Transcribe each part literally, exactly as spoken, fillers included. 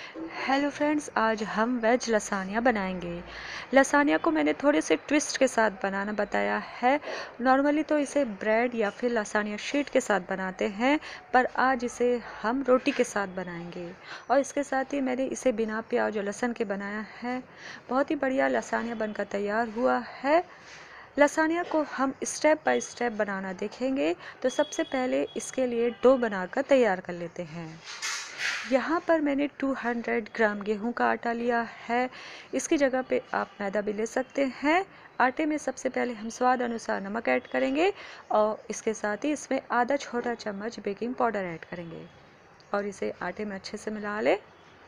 Hello friends, आज हम veg लसानिया बनाएंगे। लसानिया को मैंने थोड़े से ट्विस्ट के साथ बनाना बताया है। नॉर्मली तो इसे ब्रेड या फिर लसानिया शीट के साथ बनाते हैं, पर आज इसे हम रोटी के साथ बनाएंगे। और इसके साथ ही मैंने इसे बिना प्याज और लहसुन के बनाया है। बहुत ही बढ़िया लसानिया बनकर तैयार हुआ है। लसानिया को हम स्टेप बाय स्टेप बनाना देखेंगे। तो सबसे पहले इसके लिए डो बनाकर तैयार कर लेते हैं। यहाँ पर मैंने दो सौ ग्राम गेहूं का आटा लिया है। इसकी जगह पे आप मैदा भी ले सकते हैं। आटे में सबसे पहले हम स्वाद अनुसार नमक ऐड करेंगे और इसके साथ ही इसमें आधा छोटा चम्मच बेकिंग पाउडर ऐड करेंगे और इसे आटे में अच्छे से मिला लें।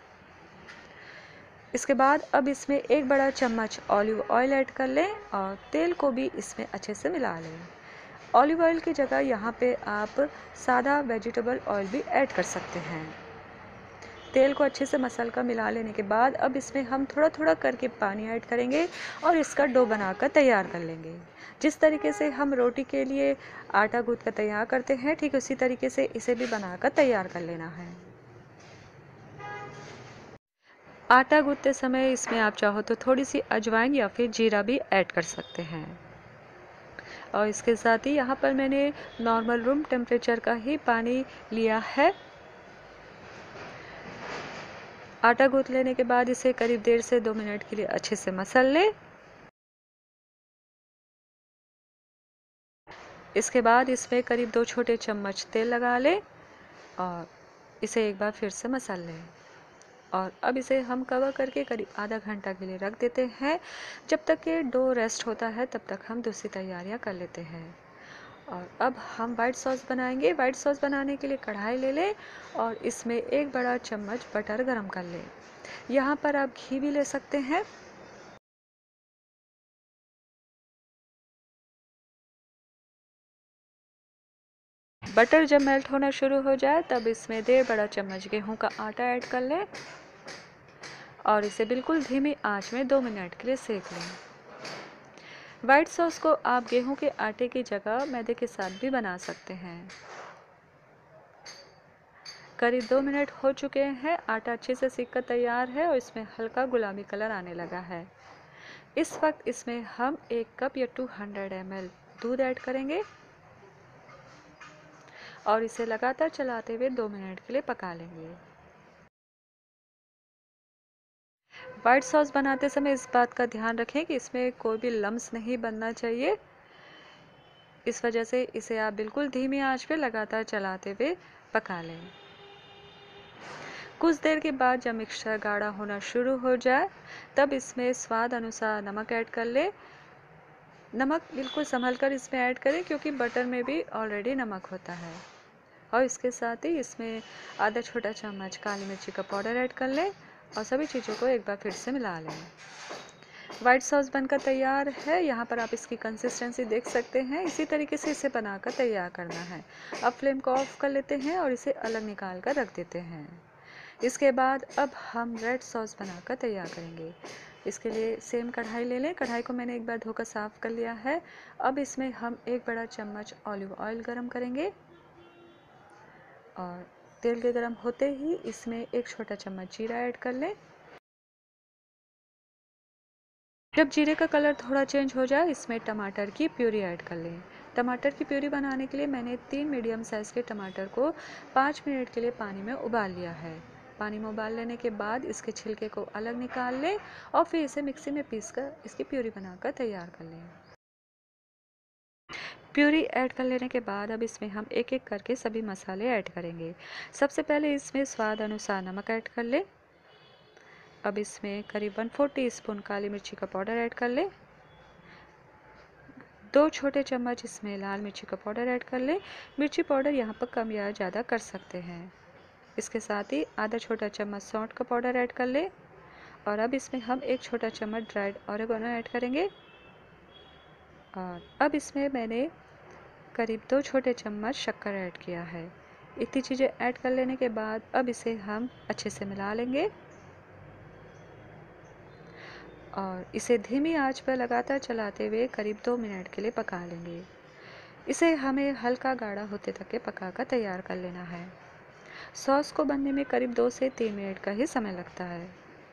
इसके बाद अब इसमें एक बड़ा चम्मच ऑलिव ऑयल ऐड कर लें और तेल को भी इसमें अच्छे से मिला लें। ऑलिव ऑयल की जगह यहाँ पे आप सादा वेजिटेबल ऑयल भी ऐड कर सकते हैं। तेल को अच्छे से मसल कर मिला लेने के बाद अब इसमें हम थोड़ा थोड़ा करके पानी ऐड करेंगे और इसका डो बनाकर तैयार कर लेंगे। जिस तरीके से हम रोटी के लिए आटा गूंथ कर तैयार करते हैं, ठीक उसी तरीके से इसे भी बनाकर तैयार कर लेना है। आटा गूंथते समय इसमें आप चाहो तो थोड़ी सी अजवाइन या फिर जीरा भी ऐड कर सकते हैं। और इसके साथ ही यहाँ पर मैंने नॉर्मल रूम टेम्परेचर का ही पानी लिया है। आटा गूंथ लेने के बाद इसे करीब डेढ़ से दो मिनट के लिए अच्छे से मसल लें। इसके बाद इसमें करीब दो छोटे चम्मच तेल लगा लें और इसे एक बार फिर से मसल लें। और अब इसे हम कवर करके करीब आधा घंटा के लिए रख देते हैं। जब तक कि डो रेस्ट होता है तब तक हम दूसरी तैयारियां कर लेते हैं। और अब हम वाइट सॉस बनाएंगे। वाइट सॉस बनाने के लिए कढ़ाई ले लें और इसमें एक बड़ा चम्मच बटर गरम कर लें। यहाँ पर आप घी भी ले सकते हैं। बटर जब मेल्ट होना शुरू हो जाए तब इसमें डेढ़ बड़ा चम्मच गेहूं का आटा ऐड कर लें और इसे बिल्कुल धीमी आंच में दो मिनट के लिए सेक लें। वाइट सॉस को आप गेहूं के आटे की जगह मैदे के साथ भी बना सकते हैं। करीब दो मिनट हो चुके हैं। आटा अच्छे से सीख कर तैयार है और इसमें हल्का गुलाबी कलर आने लगा है। इस वक्त इसमें हम एक कप या दो सौ एम एल दूध ऐड करेंगे और इसे लगातार चलाते हुए दो मिनट के लिए पका लेंगे। वाइट सॉस बनाते समय इस बात का ध्यान रखें कि इसमें कोई भी लम्स नहीं बनना चाहिए। इस वजह से इसे आप बिल्कुल धीमी आंच पे लगातार चलाते हुए पका लें। कुछ देर के बाद जब मिक्सचर गाढ़ा होना शुरू हो जाए तब इसमें स्वाद अनुसार नमक ऐड कर लें। नमक बिल्कुल संभल कर इसमें ऐड करें क्योंकि बटर में भी ऑलरेडी नमक होता है। और इसके साथ ही इसमें आधा छोटा चम्मच काली मिर्ची का पाउडर ऐड कर लें और सभी चीज़ों को एक बार फिर से मिला लें। वाइट सॉस बनकर तैयार है। यहाँ पर आप इसकी कंसिस्टेंसी देख सकते हैं। इसी तरीके से इसे बनाकर तैयार करना है। अब फ्लेम को ऑफ कर लेते हैं और इसे अलग निकाल कर रख देते हैं। इसके बाद अब हम रेड सॉस बनाकर तैयार करेंगे। इसके लिए सेम कढ़ाई ले लें। कढ़ाई को मैंने एक बार धोकर साफ़ कर लिया है। अब इसमें हम एक बड़ा चम्मच ऑलिव ऑयल गरम करेंगे और तेल के गरम होते ही इसमें एक छोटा चम्मच जीरा ऐड कर लें। जब जीरे का कलर थोड़ा चेंज हो जाए इसमें टमाटर की प्यूरी ऐड कर लें। टमाटर की प्यूरी बनाने के लिए मैंने तीन मीडियम साइज़ के टमाटर को पाँच मिनट के लिए पानी में उबाल लिया है। पानी में उबाल लेने के बाद इसके छिलके को अलग निकाल लें और फिर इसे मिक्सी में पीसकर इसकी प्यूरी बनाकर तैयार कर लें। प्यूरी ऐड कर लेने के बाद अब इसमें हम एक एक करके सभी मसाले ऐड करेंगे। सबसे पहले इसमें स्वाद अनुसार नमक ऐड कर लें। अब इसमें करीब वन फोर टी स्पून काली मिर्ची का पाउडर ऐड कर लें। दो छोटे चम्मच इसमें लाल मिर्ची का पाउडर ऐड कर लें। मिर्ची पाउडर यहाँ पर कम या ज़्यादा कर सकते हैं। इसके साथ ही आधा छोटा चम्मच सौंठ का पाउडर ऐड कर लें और अब इसमें हम एक छोटा चम्मच ड्राइड ऑरिगेनो ऐड करेंगे। और अब इसमें मैंने करीब दो छोटे चम्मच शक्कर ऐड किया है। इतनी चीज़ें ऐड कर लेने के बाद अब इसे हम अच्छे से मिला लेंगे और इसे धीमी आंच पर लगातार चलाते हुए करीब दो मिनट के लिए पका लेंगे। इसे हमें हल्का गाढ़ा होते तक के पका कर तैयार कर लेना है। सॉस को बनने में करीब दो से तीन मिनट का ही समय लगता है।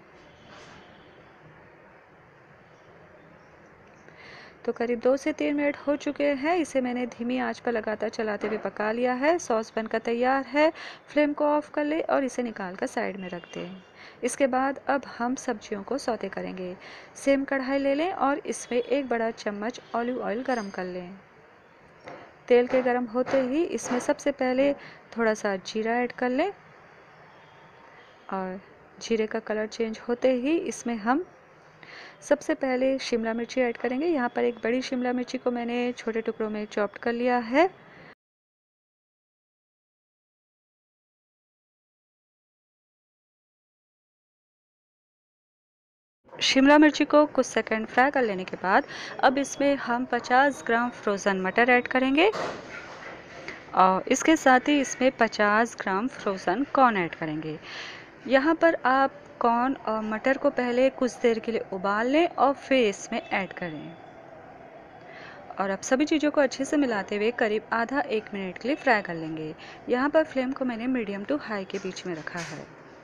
तो करीब दो से तीन मिनट हो चुके हैं। इसे मैंने धीमी आंच पर लगातार चलाते हुए पका लिया है। सॉस बनकर तैयार है। फ्लेम को ऑफ कर ले और इसे निकाल कर साइड में रख दें। इसके बाद अब हम सब्जियों को सौते करेंगे। सेम कढ़ाई ले लें और इसमें एक बड़ा चम्मच ऑलिव ऑयल गरम कर लें। तेल के गरम होते ही इसमें सबसे पहले थोड़ा सा जीरा ऐड कर लें और जीरे का कलर चेंज होते ही इसमें हम सबसे पहले शिमला मिर्ची ऐड करेंगे। यहाँ पर एक बड़ी शिमला मिर्ची को मैंने छोटे टुकड़ों में चॉप्ड कर लिया है। शिमला मिर्ची को कुछ सेकंड फ्राई कर लेने के बाद अब इसमें हम पचास ग्राम फ्रोज़न मटर ऐड करेंगे और इसके साथ ही इसमें पचास ग्राम फ्रोज़न कॉर्न ऐड करेंगे। यहाँ पर आप कॉर्न और मटर को पहले कुछ देर के लिए उबाल लें और फिर इसमें ऐड करें और अब सभी चीज़ों को अच्छे से मिलाते हुए करीब आधा एक मिनट के लिए फ्राई कर लेंगे। यहाँ पर फ्लेम को मैंने मीडियम टू हाई के बीच में रखा है।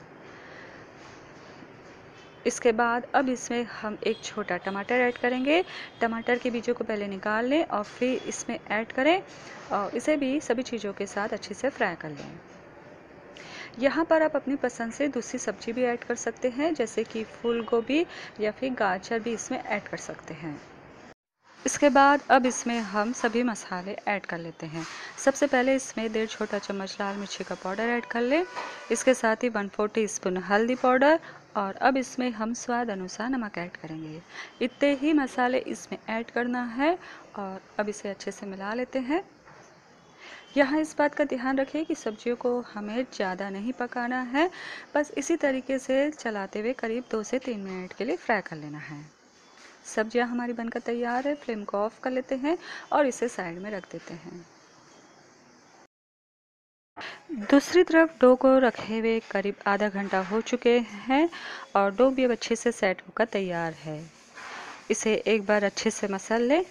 इसके बाद अब इसमें हम एक छोटा टमाटर ऐड करेंगे। टमाटर के बीजों को पहले निकाल लें और फिर इसमें ऐड करें और इसे भी सभी चीज़ों के साथ अच्छे से फ्राई कर लें। यहाँ पर आप अपनी पसंद से दूसरी सब्जी भी ऐड कर सकते हैं, जैसे कि फूल गोभी या फिर गाजर भी इसमें ऐड कर सकते हैं। इसके बाद अब इसमें हम सभी मसाले ऐड कर लेते हैं। सबसे पहले इसमें डेढ़ छोटा चम्मच लाल मिर्ची का पाउडर ऐड कर लें। इसके साथ ही वन फोर टी स्पून हल्दी पाउडर और अब इसमें हम स्वाद अनुसार नमक ऐड करेंगे। इतने ही मसाले इसमें ऐड करना है और अब इसे अच्छे से मिला लेते हैं। यहाँ इस बात का ध्यान रखें कि सब्जियों को हमें ज़्यादा नहीं पकाना है, बस इसी तरीके से चलाते हुए करीब दो से तीन मिनट के लिए फ्राई कर लेना है। सब्जियां हमारी बनकर तैयार है। फ्लेम को ऑफ कर लेते हैं और इसे साइड में रख देते हैं। दूसरी तरफ डो को रखे हुए करीब आधा घंटा हो चुके हैं और डो भी अब अच्छे से सेट होकर तैयार है। इसे एक बार अच्छे से मसल लें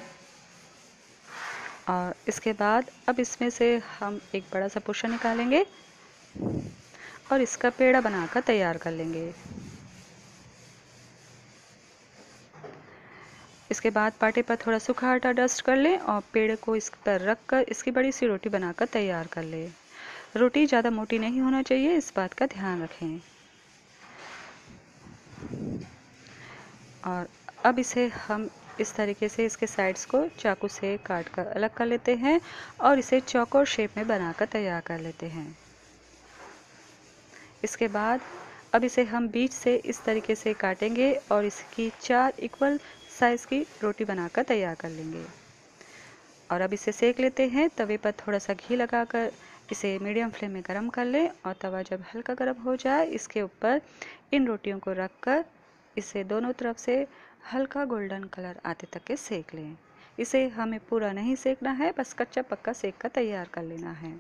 और इसके बाद अब इसमें से हम एक बड़ा सा पोर्शन निकालेंगे और इसका पेड़ा बनाकर तैयार कर लेंगे। इसके बाद पाटे पर थोड़ा सूखा आटा डस्ट कर लें और पेड़ को इस पर रख कर इसकी बड़ी सी रोटी बनाकर तैयार कर लें। रोटी ज़्यादा मोटी नहीं होना चाहिए, इस बात का ध्यान रखें। और अब इसे हम इस तरीके से इसके साइड्स को चाकू से काट कर अलग कर लेते हैं और इसे चौकोर शेप में बनाकर तैयार कर लेते हैं। इसके बाद अब इसे हम बीच से इस तरीके से काटेंगे और इसकी चार इक्वल साइज़ की रोटी बनाकर तैयार कर लेंगे। और अब इसे सेक लेते हैं। तवे पर थोड़ा सा घी लगाकर इसे मीडियम फ्लेम में गरम कर लें और तवा जब हल्का गर्म हो जाए इसके ऊपर इन रोटियों को रखकर इसे दोनों तरफ से हल्का गोल्डन कलर आते तक के सेक लें। इसे हमें पूरा नहीं सेकना है, बस कच्चा पक्का सेक कर तैयार कर लेना है।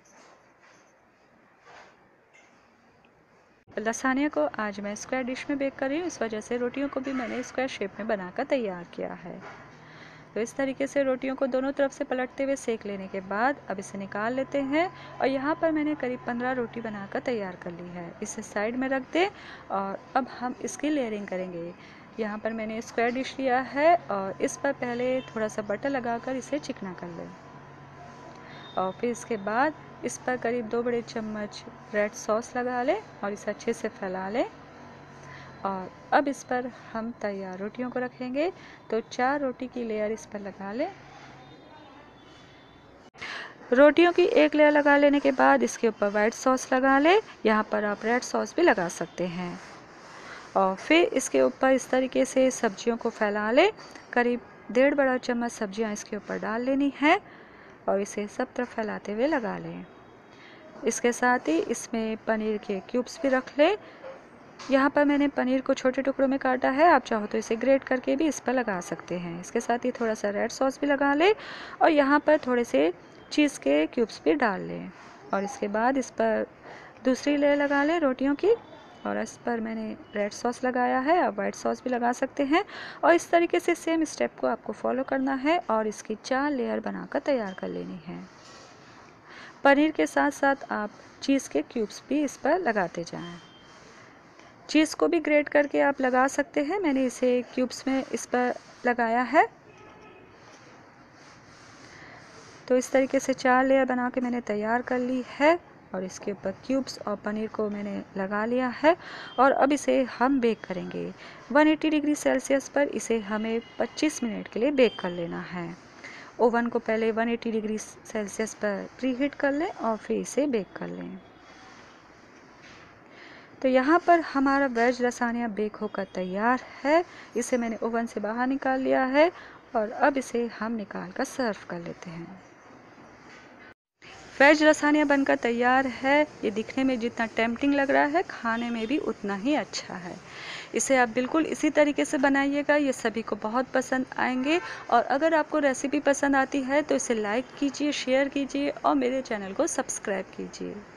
लसानिया को आज मैं स्क्वायर डिश में बेक कर रही हूँ, इस वजह से रोटियों को भी मैंने स्क्वायर शेप में बनाकर तैयार किया है। तो इस तरीके से रोटियों को दोनों तरफ से पलटते हुए सेक लेने के बाद अब इसे निकाल लेते हैं और यहाँ पर मैंने करीब पंद्रह रोटी बनाकर तैयार कर ली है। इसे साइड में रख दें और अब हम इसकी लेयरिंग करेंगे। यहाँ पर मैंने स्क्वायर डिश लिया है और इस पर पहले थोड़ा सा बटर लगाकर इसे चिकना कर लें और फिर इसके बाद इस पर करीब दो बड़े चम्मच रेड सॉस लगा लें और इसे अच्छे से फैला लें और अब इस पर हम तैयार रोटियों को रखेंगे। तो चार रोटी की लेयर इस पर लगा लें। रोटियों की एक लेयर लगा लेने के बाद इसके ऊपर वाइट सॉस लगा लें। यहाँ पर आप रेड सॉस भी लगा सकते हैं और फिर इसके ऊपर इस तरीके से सब्जियों को फैला लें। करीब डेढ़ बड़ा चम्मच सब्जियाँ इसके ऊपर डाल लेनी है और इसे सब तरफ फैलाते हुए लगा लें। इसके साथ ही इसमें पनीर के क्यूब्स भी रख लें। यहाँ पर मैंने पनीर को छोटे टुकड़ों में काटा है, आप चाहो तो इसे ग्रेट करके भी इस पर लगा सकते हैं। इसके साथ ही थोड़ा सा रेड सॉस भी लगा लें और यहाँ पर थोड़े से चीज़ के क्यूब्स भी डाल लें और इसके बाद इस पर दूसरी लेयर लगा लें रोटियों की और इस पर मैंने रेड सॉस लगाया है, आप वाइट सॉस भी लगा सकते हैं और इस तरीके से सेम स्टेप को आपको फॉलो करना है और इसकी चार लेयर बनाकर तैयार कर लेनी है। पनीर के साथ साथ आप चीज़ के क्यूब्स भी इस पर लगाते जाएं। चीज़ को भी ग्रेट करके आप लगा सकते हैं। मैंने इसे क्यूब्स में इस पर लगाया है। तो इस तरीके से चार लेयर बना के मैंने तैयार कर ली है और इसके ऊपर क्यूब्स और पनीर को मैंने लगा लिया है और अब इसे हम बेक करेंगे। एक सौ अस्सी डिग्री सेल्सियस पर इसे हमें पच्चीस मिनट के लिए बेक कर लेना है। ओवन को पहले एक सौ अस्सी डिग्री सेल्सियस पर प्रीहीट कर लें और फिर इसे बेक कर लें। तो यहाँ पर हमारा वेज लसानिया बेक होकर तैयार है। इसे मैंने ओवन से बाहर निकाल लिया है और अब इसे हम निकाल कर सर्व कर लेते हैं। वेज लसानिया बनकर तैयार है। ये दिखने में जितना टेम्पटिंग लग रहा है, खाने में भी उतना ही अच्छा है। इसे आप बिल्कुल इसी तरीके से बनाइएगा, ये सभी को बहुत पसंद आएंगे। और अगर आपको रेसिपी पसंद आती है तो इसे लाइक कीजिए, शेयर कीजिए और मेरे चैनल को सब्सक्राइब कीजिए।